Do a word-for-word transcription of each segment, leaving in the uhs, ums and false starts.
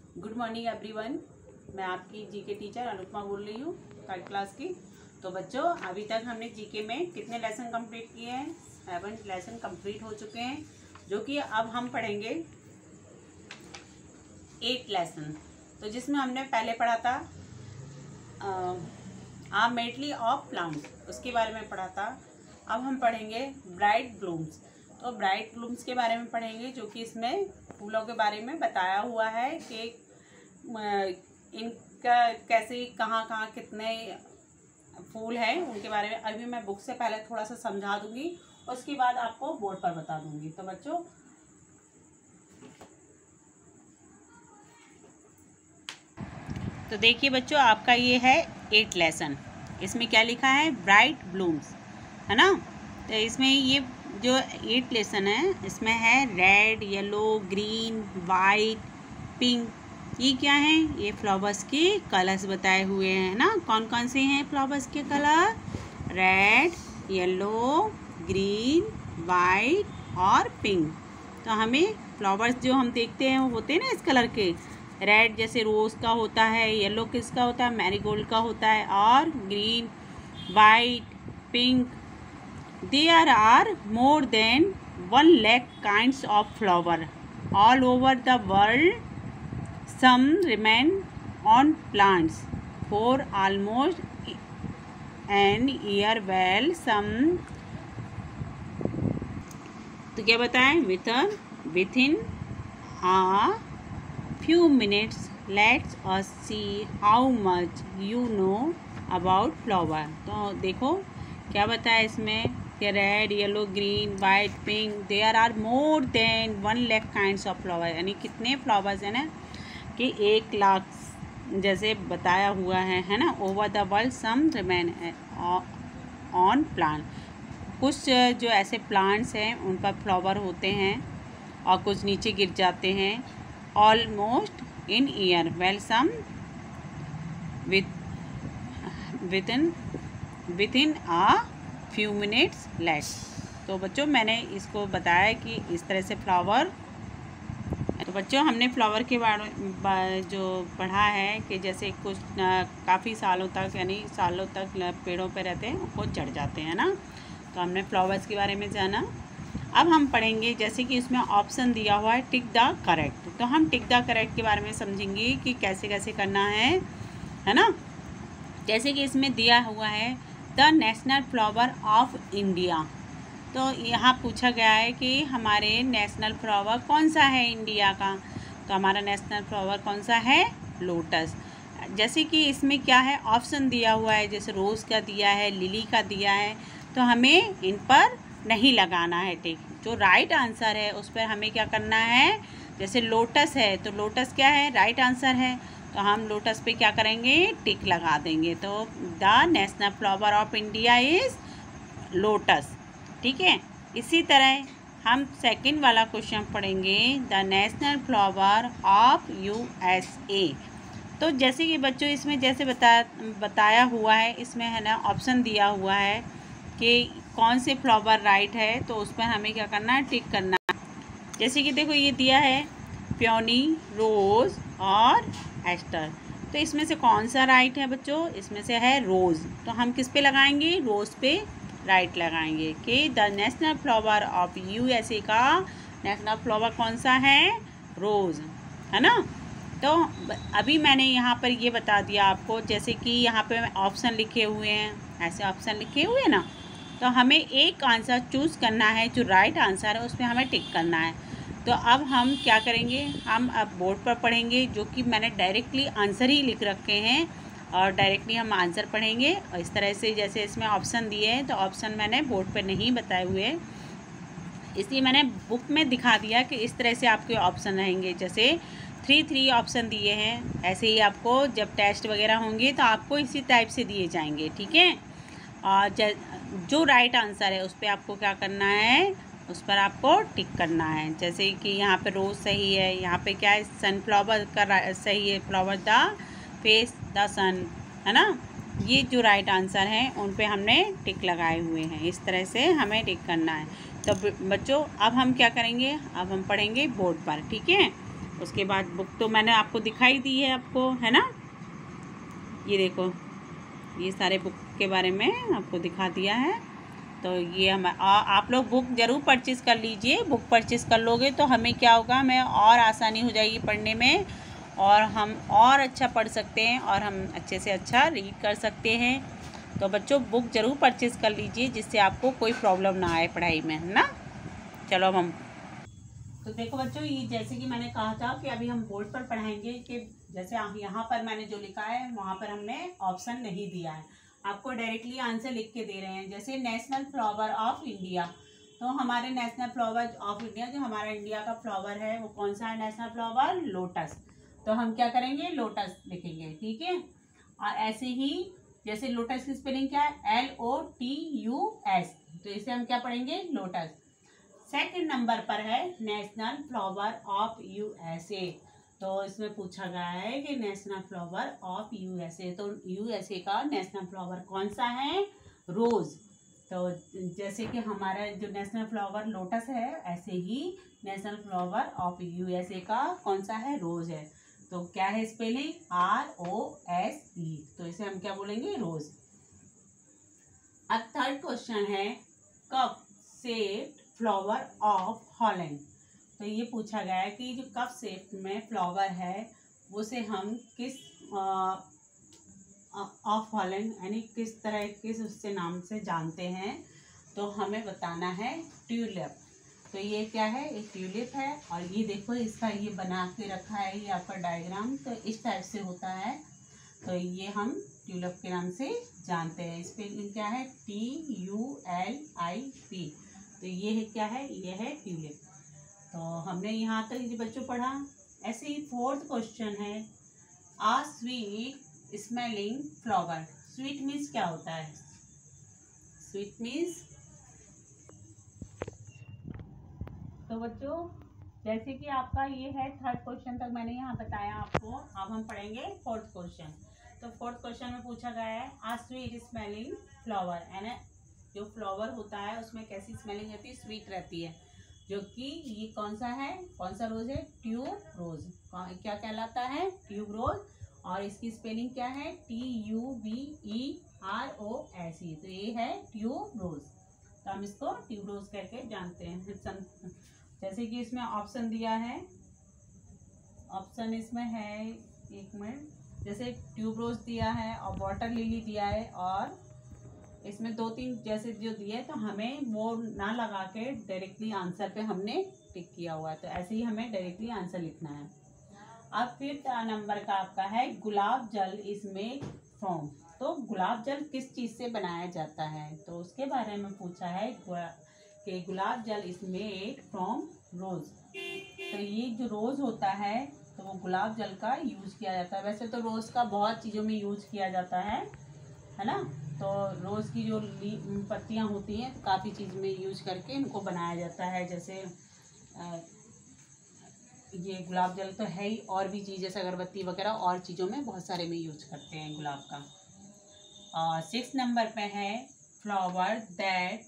Good morning everyone. मैं आपकी GK teacher Anupama बोल रही हूँ, थर्ड क्लास की। तो बच्चों, अभी तक हमने जीके में कितने लेसन कंप्लीट किए हैं? सेवन लेसन कंप्लीट हो चुके हैं, जो कि अब हम पढ़ेंगे एट लेसन। तो जिसमें हमने पहले पढ़ा था आ मेडली ऑफ प्लांट्स, उसके बारे में पढ़ा था। अब हम पढ़ेंगे ब्राइट ब्लूम्स। तो ब्राइट ब्लूम्स के बारे में पढ़ेंगे, जो कि इसमें फूलों के बारे में बताया हुआ है कि इनका कैसे कहाँ कहाँ कितने फूल हैं, उनके बारे में अभी मैं बुक से पहले थोड़ा सा समझा दूंगी, उसके बाद आपको बोर्ड पर बता दूंगी। तो बच्चों, तो देखिए बच्चों, आपका ये है एट लेसन। इसमें क्या लिखा है? ब्राइट ब्लूम्स, है ना। तो इसमें ये जो एट लेसन है, इसमें है red, yellow, green, white, pink. ये क्या है? ये फ्लावर्स के कलर्स बताए हुए हैं ना। कौन कौन से हैं फ्लावर्स के colour? Red, yellow, green, white और पिंक। तो हमें फ्लावर्स जो हम देखते हैं वो होते हैं ना इस कलर के। रेड जैसे रोज़ का होता है, येलो किसका होता है? मैरीगोल्ड का होता है, और green, white, pink. There are more than one lakh kinds of flower all over the world. Some remain on plants for almost an year, while some, तो क्या बताएं? within within a few minutes. Let's us see how much you know about flower. तो देखो क्या बताया इसमें कि red, yellow, green, white, pink, there are more than one lakh kinds of flower, यानी कितने फ्लावर्स हैं ना कि एक लाख जैसे बताया हुआ है, है ना। Over the world some remain on plant, कुछ जो ऐसे प्लांट्स हैं उन पर फ्लावर होते हैं और कुछ नीचे गिर जाते हैं। Almost in year, well some with within within a few minutes less. तो बच्चों, मैंने इसको बताया कि इस तरह से फ्लावर। तो बच्चों, हमने फ्लावर के बारे जो पढ़ा है कि जैसे कुछ काफ़ी सालों तक, यानी सालों तक पेड़ों पे रहते हैं, वो चढ़ जाते हैं ना। तो हमने फ्लावर्स के बारे में जाना। अब हम पढ़ेंगे, जैसे कि इसमें ऑप्शन दिया हुआ है टिक द करेक्ट। तो हम टिक द करेक्ट के बारे में समझेंगे कि कैसे कैसे करना है, है ना। जैसे कि इसमें दिया हुआ है the national flower of India. तो यहाँ पूछा गया है कि हमारे नेशनल फ्लावर कौन सा है इंडिया का। तो हमारा नेशनल फ्लावर कौन सा है? लोटस। जैसे कि इसमें क्या है, ऑप्शन दिया हुआ है, जैसे रोज़ का दिया है, लिली का दिया है, तो हमें इन पर नहीं लगाना है टिक। जो राइट आंसर है उस पर हमें क्या करना है? जैसे लोटस है तो लोटस क्या है? राइट आंसर है, तो हम लोटस पे क्या करेंगे? टिक लगा देंगे। तो the national flower of India is lotus, ठीक है। इसी तरह हम सेकंड वाला क्वेश्चन पढ़ेंगे, the national flower of USA. तो जैसे कि बच्चों, इसमें जैसे बता बताया हुआ है, इसमें है ना ऑप्शन दिया हुआ है कि कौन से फ्लावर राइट है, तो उस पर हमें क्या करना है? टिक करना है। जैसे कि देखो ये दिया है पियोनी, रोज़ और एस्टर। तो इसमें से कौन सा राइट है बच्चों? इसमें से है रोज़। तो हम किस पे लगाएंगे? रोज़ पे राइट लगाएंगे कि the national flower of USA का नेशनल फ्लावर कौन सा है? रोज़, है ना। तो अभी मैंने यहाँ पर ये बता दिया आपको, जैसे कि यहाँ पे ऑप्शन लिखे हुए हैं, ऐसे ऑप्शन लिखे हुए हैं ना। तो हमें एक आंसर चूज़ करना है, जो राइट आंसर है उस पर हमें टिक करना है। तो अब हम क्या करेंगे? हम अब बोर्ड पर पढ़ेंगे, जो कि मैंने डायरेक्टली आंसर ही लिख रखे हैं, और डायरेक्टली हम आंसर पढ़ेंगे। और इस तरह से जैसे इसमें ऑप्शन दिए हैं, तो ऑप्शन मैंने बोर्ड पर नहीं बताए हुए हैं, इसलिए मैंने बुक में दिखा दिया कि इस तरह से आपके ऑप्शन रहेंगे। जैसे थ्री थ्री ऑप्शन दिए हैं, ऐसे ही आपको जब टेस्ट वगैरह होंगे तो आपको इसी टाइप से दिए जाएंगे, ठीक है। और जो राइट आंसर है उस पर आपको क्या करना है? उस पर आपको टिक करना है। जैसे कि यहाँ पे रोज़ सही है, यहाँ पे क्या है? सनफ्लावर का सही है, flower the face the sun, है ना। ये जो राइट आंसर हैं उन पे हमने टिक लगाए हुए हैं। इस तरह से हमें टिक करना है। तो बच्चों, अब हम क्या करेंगे? अब हम पढ़ेंगे बोर्ड पर, ठीक है। उसके बाद बुक तो मैंने आपको दिखाई दी है आपको, है ना। ये देखो, ये सारे बुक के बारे में आपको दिखा दिया है। तो ये हम आ, आप लोग बुक ज़रूर परचेज़ कर लीजिए। बुक परचेज़ कर लोगे तो हमें क्या होगा, हमें और आसानी हो जाएगी पढ़ने में, और हम और अच्छा पढ़ सकते हैं और हम अच्छे से अच्छा रीड कर सकते हैं। तो बच्चों बुक ज़रूर परचेज़ कर लीजिए, जिससे आपको कोई प्रॉब्लम ना आए पढ़ाई में, है ना। चलो अब हम तो देखो बच्चों, ये जैसे कि मैंने कहा था कि अभी हम बोर्ड पर पढ़ाएंगे कि जैसे यहाँ पर मैंने जो लिखा है वहाँ पर हमने ऑप्शन नहीं दिया है, आपको डायरेक्टली आंसर लिख के दे रहे हैं। जैसे नेशनल फ्लावर ऑफ इंडिया, तो हमारे नेशनल फ्लावर ऑफ इंडिया, जो हमारा इंडिया का फ्लावर है वो कौन सा है, नेशनल फ्लावर लोटस। तो हम क्या करेंगे, लोटस लिखेंगे, ठीक है। और ऐसे ही जैसे लोटस की स्पेलिंग क्या है, L O T U S, तो इसे हम क्या पढ़ेंगे, लोटस। सेकंड नंबर पर है नेशनल फ्लावर ऑफ यूएसए। तो इसमें पूछा गया है कि नेशनल फ्लावर ऑफ यूएसए, तो यूएसए का नेशनल फ्लावर कौन सा है, रोज। तो जैसे कि हमारा जो नेशनल फ्लावर लोटस है, ऐसे ही नेशनल फ्लावर ऑफ यूएसए का कौन सा है, रोज है। तो क्या है spelling, R O S E, तो इसे हम क्या बोलेंगे, रोज। अब थर्ड क्वेश्चन है cup shaped flower of Holland. तो ये पूछा गया है कि जो कप शेप में फ्लावर है उसे हम किस ऑफ हॉलैंड यानी किस तरह किस उससे नाम से जानते हैं, तो हमें बताना है ट्यूलिप। तो ये क्या है, एक ट्यूलिप है, और ये देखो इसका ये बना के रखा है, ये आपका डायग्राम तो इस टाइप से होता है। तो ये हम ट्यूलिप के नाम से जानते हैं। स्पेलिंग क्या है, T U L I P. तो ये है क्या है, ये है ट्यूलिप। तो हमने यहाँ तक ये बच्चों पढ़ा। ऐसे ही फोर्थ क्वेश्चन है a sweet smelling flower. Sweet means क्या होता है, स्वीट मीन्स, तो बच्चों जैसे कि आपका ये है थर्ड क्वेश्चन तक मैंने यहाँ बताया आपको। अब हम पढ़ेंगे फोर्थ क्वेश्चन। तो फोर्थ क्वेश्चन में पूछा गया है आ स्वीट स्मेलिंग फ्लावर, यानी जो फ्लावर होता है उसमें कैसी स्मेलिंग रहती है, स्वीट रहती है। जो कि ये कौन सा है, कौन सा रोज है, ट्यूब रोज। क्या कहलाता है, ट्यूब रोज। और इसकी स्पेलिंग क्या है, T U B E R O S E. तो ये है ट्यूब रोज, तो हम इसको ट्यूब रोज करके जानते हैं। जैसे कि इसमें ऑप्शन दिया है, ऑप्शन इसमें है, एक मिनट, जैसे ट्यूब रोज दिया है और वाटर लिली दिया है, और इसमें दो तीन जैसे जो दिए, तो हमें वो ना लगा के डायरेक्टली आंसर पे हमने टिक किया हुआ है। तो ऐसे ही हमें डायरेक्टली आंसर लिखना है। अब फिफ्थ नंबर का आपका है गुलाब जल इज मेड फ्रॉम। तो गुलाब जल किस चीज से बनाया जाता है, तो उसके बारे में पूछा है कि गुलाब जल इज मेड फ्रॉम रोज। तो ये जो रोज होता है तो वो गुलाब जल का यूज किया जाता है। वैसे तो रोज का बहुत चीजों में यूज किया जाता है है ना। तो रोज की जो पत्तियां होती हैं तो काफी चीज में यूज करके इनको बनाया जाता है। जैसे आ, ये गुलाब जल तो है ही, और भी चीज जैसे अगरबत्ती वगैरह और चीजों में बहुत सारे में यूज करते हैं गुलाब का। और सिक्स नंबर पे है flower that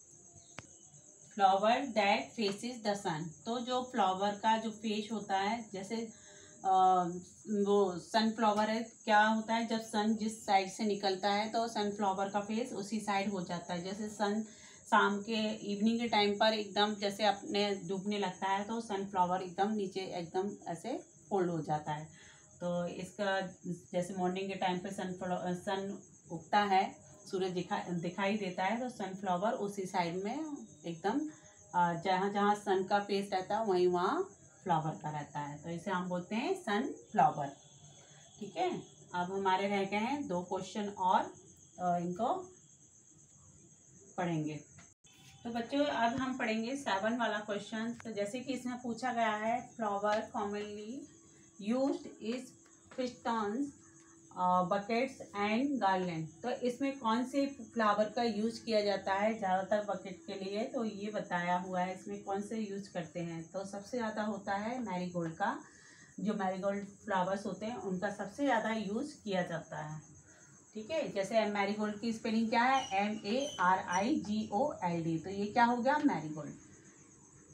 flower that faces the sun. तो जो फ्लावर का जो फेस होता है, जैसे आ, वो सनफ्लावर है, क्या होता है जब सन जिस साइड से निकलता है तो सनफ्लावर का फेस उसी साइड हो जाता है। जैसे सन शाम के इवनिंग के टाइम पर एकदम जैसे अपने डूबने लगता है तो सनफ्लावर एकदम नीचे एकदम ऐसे फोल्ड हो जाता है। तो इसका जैसे मॉर्निंग के टाइम पे सन सन उगता है, सूरज दिखा दिखाई देता है, तो सनफ्लावर उसी साइड में एकदम जहाँ जहाँ सन का फेस रहता है वहीं वहाँ फ्लावर का रहता है। तो इसे हम बोलते हैं सनफ्लावर। ठीक है, अब हमारे रह गए हैं दो क्वेश्चन और, तो इनको पढ़ेंगे। तो बच्चों अब हम पढ़ेंगे सेवन वाला क्वेश्चन। तो जैसे कि इसमें पूछा गया है flower commonly used is festoons bouquets and garland. तो इसमें कौन से फ्लावर का यूज किया जाता है ज़्यादातर बकेट के लिए, तो ये बताया हुआ है इसमें कौन से यूज करते हैं। तो सबसे ज़्यादा होता है मैरीगोल्ड का, जो मैरीगोल्ड फ्लावर्स होते हैं उनका सबसे ज़्यादा यूज किया जाता है। ठीक है, जैसे मैरीगोल्ड की स्पेलिंग क्या है, M A R I G O L D. तो ये क्या हो गया, marigold.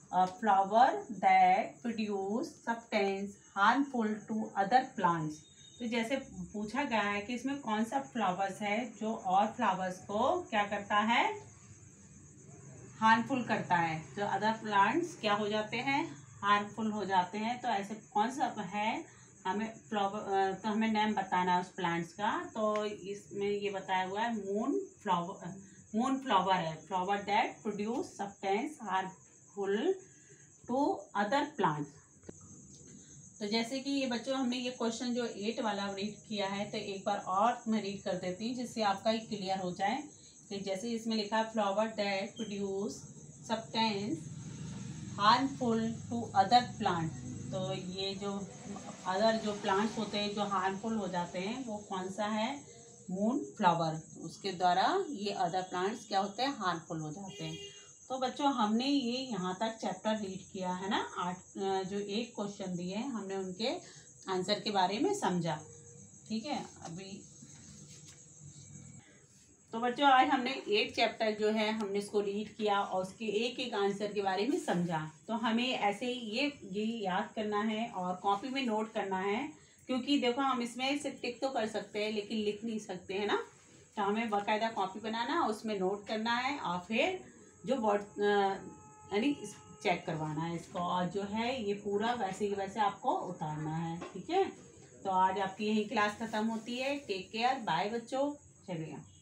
a flower that produce substance harmful to other plants। तो जैसे पूछा गया है कि इसमें कौन सा फ्लावर्स है जो और फ्लावर्स को क्या करता है, हार्मफुल करता है, जो अदर प्लांट्स क्या हो जाते हैं, हार्मफुल हो जाते हैं। तो ऐसे कौन सा है, हमें फ्लावर, तो हमें नेम बताना है उस प्लांट्स का। तो इसमें ये बताया हुआ है मून फ्लावर, मून फ्लावर है, flower that produce substance harmful to other plants. तो जैसे कि ये बच्चों हमने ये क्वेश्चन जो एट वाला रीड किया है, तो एक बार और मैं रीड कर देती हूँ जिससे आपका ही क्लियर हो जाए। कि जैसे इसमें लिखा है flower that produce substance harmful to other plant. तो ये जो अदर जो प्लांट्स होते हैं जो हार्मफुल हो जाते हैं वो कौन सा है, मून फ्लावर। उसके द्वारा ये अदर प्लांट्स क्या होते हैं, हार्मफुल हो जाते हैं। तो बच्चों हमने ये यहाँ तक चैप्टर रीड किया है ना, आठ जो एक क्वेश्चन दिए हैं हमने उनके आंसर के बारे में समझा। ठीक है, अभी तो बच्चों आज हमने एट चैप्टर जो है हमने इसको रीड किया और उसके एक एक आंसर के बारे में समझा। तो हमें ऐसे ही ये ये याद करना है और कॉपी में नोट करना है, क्योंकि देखो हम इसमें सिर्फ टिक तो कर सकते हैं लेकिन लिख नहीं सकते हैं ना। तो हमें बाकायदा कॉपी बनाना, उसमें नोट करना है और फिर जो वर्ड यानी चेक करवाना है इसको, और जो है ये पूरा वैसे ही वैसे आपको उतारना है। ठीक है, तो आज आपकी यही क्लास खत्म होती है। टेक केयर, बाय बच्चों, चलिए।